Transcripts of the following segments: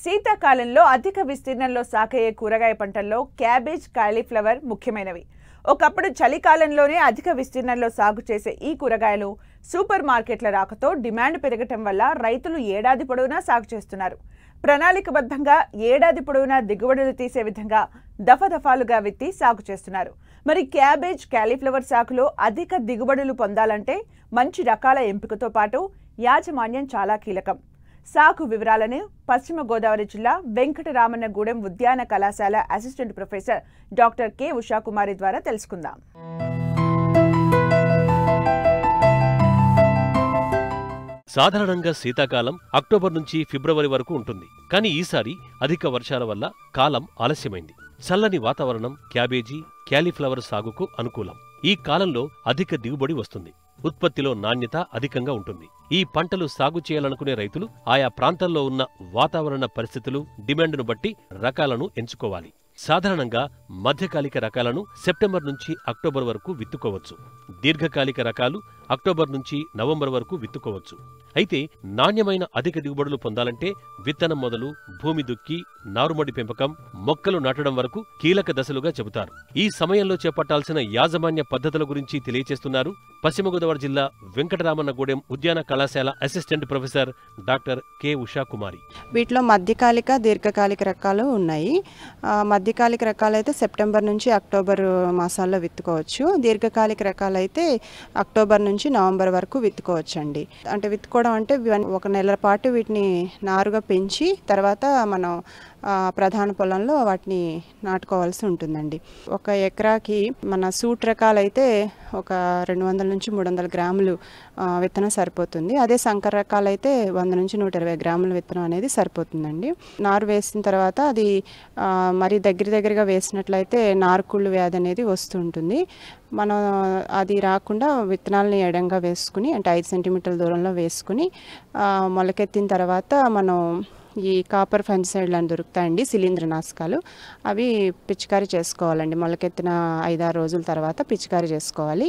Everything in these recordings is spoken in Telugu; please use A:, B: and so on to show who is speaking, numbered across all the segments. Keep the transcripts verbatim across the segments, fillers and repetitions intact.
A: శీతాకాలంలో అధిక విస్తీర్ణంలో సాగయ్యే కూరగాయ పంటల్లో క్యాబేజ్, కాలీఫ్లవర్ ముఖ్యమైనవి. ఒకప్పుడు చలికాలంలోనే అధిక విస్తీర్ణంలో సాగు చేసే ఈ కూరగాయలు సూపర్ మార్కెట్ల రాకతో డిమాండ్ పెరగటం వల్ల రైతులు ఏడాది పొడవునా సాగు చేస్తున్నారు. ప్రణాళికబద్ధంగా ఏడాది పొడవునా దిగుబడులు తీసే విధంగా దఫదఫాలుగా విత్తి సాగు చేస్తున్నారు. మరి క్యాబేజ్, కాలీఫ్లవర్ సాగులో అధిక దిగుబడులు పొందాలంటే మంచి రకాల ఎంపికతో పాటు యాజమాన్యం చాలా కీలకం. సాగు వివరాలను పశ్చిమ గోదావరి జిల్లా వెంకటరామన్నగూడెం ఉద్యాన కళాశాల assistant professor doctor K Ushakumari ద్వారా తెలుసుకుందాం.
B: సాధారణంగా శీతాకాలం అక్టోబర్ నుంచి ఫిబ్రవరి వరకు ఉంటుంది. కానీ ఈసారి అధిక వర్షాల వల్ల కాలం ఆలస్యమైంది. చల్లని వాతావరణం క్యాబేజీ, కాలీఫ్లవర్ సాగుకు అనుకూలం. ఈ కాలంలో అధిక దిగుబడి వస్తుంది. ఉత్పత్తిలో నాణ్యత అధికంగా ఉంటుంది. ఈ పంటలు సాగు చేయాలనుకునే రైతులు ఆయా ప్రాంతాల్లో ఉన్న వాతావరణ పరిస్థితులు, డిమాండ్ను బట్టి రకాలను ఎంచుకోవాలి. సాధారణంగా మధ్యకాలిక రకాలను సెప్టెంబర్ నుంచి అక్టోబర్ వరకు విత్తుకోవచ్చు. దీర్ఘకాలిక రకాలు అక్టోబర్ నుంచి నవంబర్ వరకు విత్తుకోవచ్చు. అయితే నాణ్యమైన అధిక దిగుబడులు పొందాలంటే విత్తనం మొదలు భూమి దుక్కి, నారుమడి పెంపకం, మొక్కలు నాటడం వరకు కీలక దశలుగా చెబుతారు. ఈ సమయంలో చేపట్టాల్సిన యాజమాన్య పద్ధతుల గురించి తెలియచేస్తున్నారు పశ్చిమ గోదావరి జిల్లా వెంకటరామన్నగూడెం ఉద్యాన కళాశాల assistant professor doctor K Ushakumari.
C: వీటిలో మధ్యకాలిక, దీర్ఘకాలిక రకాలు ఉన్నాయి. మధ్యకాలిక రకాలు అయితే సెప్టెంబర్ నుంచి అక్టోబర్ మాసాల్లో విత్తుకోవచ్చు. దీర్ఘకాలిక రకాలు అయితే అక్టోబర్ నుంచి నవంబర్ వరకు విత్తుకోవచ్చు అండి. అంటే విత్తుకోవడం అంటే ఒక నెల పాటు వీటిని నారుగా పెంచి తర్వాత మనం ప్రధాన పొలంలో వాటిని నాటుకోవాల్సి ఉంటుందండి. ఒక ఎకరాకి మన సూట్ రకాలైతే ఒక రెండు వందల నుంచి మూడు వందల గ్రాములు విత్తనం సరిపోతుంది. అదే సంకర రకాలైతే వంద నుంచి నూట ఇరవై గ్రాముల విత్తనం అనేది సరిపోతుందండి. నారు వేసిన తర్వాత అది మరి దగ్గర దగ్గరగా వేసినట్లయితే నారుకుళ్ళు వ్యాధి అనేది వస్తుంటుంది. మనం అది రాకుండా విత్తనాలని ఎడంగా వేసుకుని అంటే ఐదు సెంటీమీటర్ల దూరంలో వేసుకుని మొలకెత్తిన తర్వాత మనం ఈ కాపర్ ఫంగిసైడ్లు అని దొరుకుతాయండి, శిలీంద్రనాశకాలు. అవి పిచికారీ చేసుకోవాలండి. మొలకెత్తిన ఐదారు రోజుల తర్వాత పిచికారీ చేసుకోవాలి.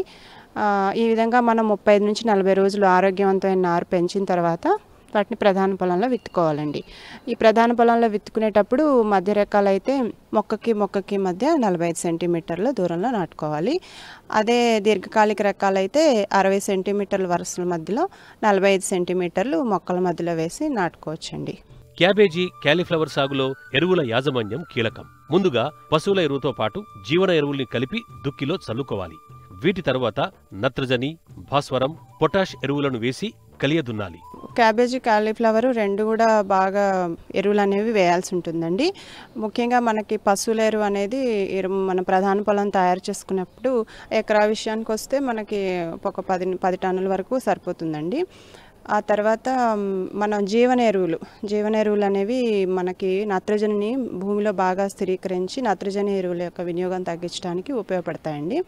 C: ఈ విధంగా మనం ముప్పై ఐదు నుంచి నలభై రోజులు ఆరోగ్యవంతమైన నారు పెంచిన తర్వాత వాటిని ప్రధాన పొలంలో విత్తుకోవాలండి. ఈ ప్రధాన పొలంలో విత్తుకునేటప్పుడు మధ్య రకాలు అయితే మొక్కకి మొక్కకి మధ్య నలభై ఐదు సెంటీమీటర్ల దూరంలో నాటుకోవాలి. అదే దీర్ఘకాలిక రకాలైతే అరవై సెంటీమీటర్ల వరుసల మధ్యలో నలభై ఐదు సెంటీమీటర్లు మొక్కల మధ్యలో వేసి నాటుకోవచ్చండి.
B: క్యాబేజీ, కాలీఫ్లవర్ సాగులో ఎరువుల యాజమాన్యం కీలకం. ముందుగా పశువుల ఎరువుతో పాటు జీవన ఎరువుల్ని కలిపి దుక్కిలో చల్లుకోవాలి. వీటి తరువాత నత్రజని, భాస్వరం, పొటాష్ ఎరువులను వేసి కలియదున్నాలి.
C: క్యాబేజీ, కాలీఫ్లవర్ రెండు కూడా బాగా ఎరువులు అనేవి వేయాల్సి ఉంటుందండి. ముఖ్యంగా మనకి పశువుల ఎరువు అనేది మన ప్రధాన పొలం తయారు చేసుకున్నప్పుడు ఎకరా విషయానికి వస్తే మనకి ఒక పది పది టన్నుల వరకు సరిపోతుందండి. ఆ తర్వాత మనం జీవన ఎరువులు జీవన ఎరువులు అనేవి మనకి నత్రజనిని భూమిలో బాగా స్థిరీకరించి నత్రజని ఎరువుల యొక్క వినియోగం తగ్గించడానికి ఉపయోగపడతాయండి.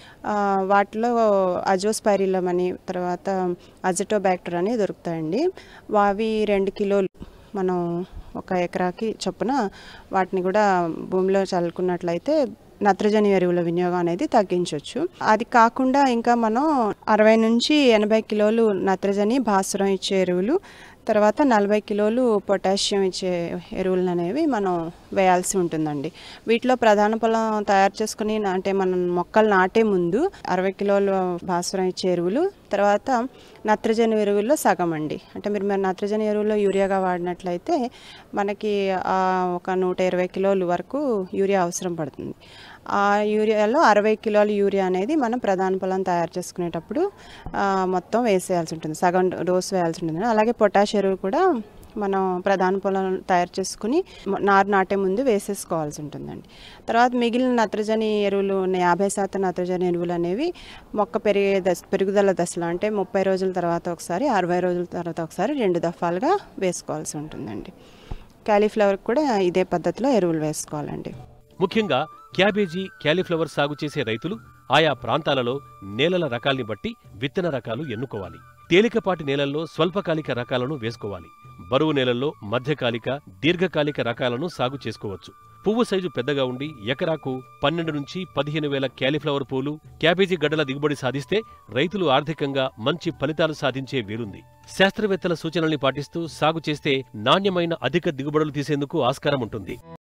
C: వాటిలో అజోస్పైరిలం అని తర్వాత అజిటోబ్యాక్టర్ అని దొరుకుతాయండి. అవి రెండు కిలోలు మనం ఒక ఎకరాకి చొప్పున వాటిని కూడా భూమిలో చల్లుకున్నట్లయితే నత్రజని ఎరువుల వినియోగం అనేది తగ్గించవచ్చు. అది కాకుండా ఇంకా మనం అరవై నుంచి ఎనభై కిలోలు నత్రజని, భాస్వరం ఇచ్చే ఎరువులు, తర్వాత నలభై కిలోలు పొటాషియం ఇచ్చే ఎరువులు అనేవి మనం వేయాల్సి ఉంటుందండి. వీటిలో ప్రధాన పొలం తయారు చేసుకుని అంటే మనం మొక్కలు నాటే ముందు అరవై కిలోలు భాస్వరం ఇచ్చే ఎరువులు, తర్వాత నత్రజని ఎరువుల్లో సగం అండి. అంటే మీరు మరి నత్రజని ఎరువుల్లో యూరియాగా వాడినట్లయితే మనకి ఒక నూట ఇరవై కిలోలు వరకు యూరియా అవసరం పడుతుంది. ఆ యూరియాలో అరవై కిలోల యూరియా అనేది మనం ప్రధాన పొలం తయారు చేసుకునేటప్పుడు మొత్తం వేసేయాల్సి ఉంటుంది, సగం డోస్ వేయాల్సి ఉంటుంది. అలాగే పొటాష్ ఎరువు కూడా మనం ప్రధాన పొలం తయారు చేసుకుని నారు నాటే ముందు వేసేసుకోవాల్సి ఉంటుందండి. తర్వాత మిగిలిన నత్రజని ఎరువులు యాభై శాతం నత్రజని ఎరువులు అనేవి మొక్క పెరిగే దశ పెరుగుదల దశలో అంటే ముప్పై రోజుల తర్వాత ఒకసారి, అరవై రోజుల తర్వాత ఒకసారి రెండు దఫాలుగా వేసుకోవాల్సి ఉంటుందండి. కాలీఫ్లవర్ కూడా ఇదే పద్ధతిలో ఎరువులు వేసుకోవాలండి.
B: ముఖ్యంగా క్యాబేజీ, కాలీఫ్లవర్ సాగు చేసే రైతులు ఆయా ప్రాంతాలలో నేలల రకాల్ని బట్టి విత్తన రకాలు ఎన్నుకోవాలి. తేలికపాటి నేలల్లో స్వల్పకాలిక రకాలను వేసుకోవాలి. బరువు నేలల్లో మధ్యకాలిక దీర్ఘకాలిక రకాలను సాగు చేసుకోవచ్చు. పువ్వు సైజు పెద్దగా ఉండి ఎకరాకు పన్నెండు నుంచి పదిహేను వేల క్యాలీఫ్లవర్ పూలు, క్యాబేజీ గడ్డల దిగుబడి సాధిస్తే రైతులు ఆర్థికంగా మంచి ఫలితాలు సాధించే వీలుంది. శాస్త్రవేత్తల సూచనల్ని పాటిస్తూ సాగు చేస్తే నాణ్యమైన అధిక దిగుబడులు తీసేందుకు ఆస్కారం ఉంటుంది.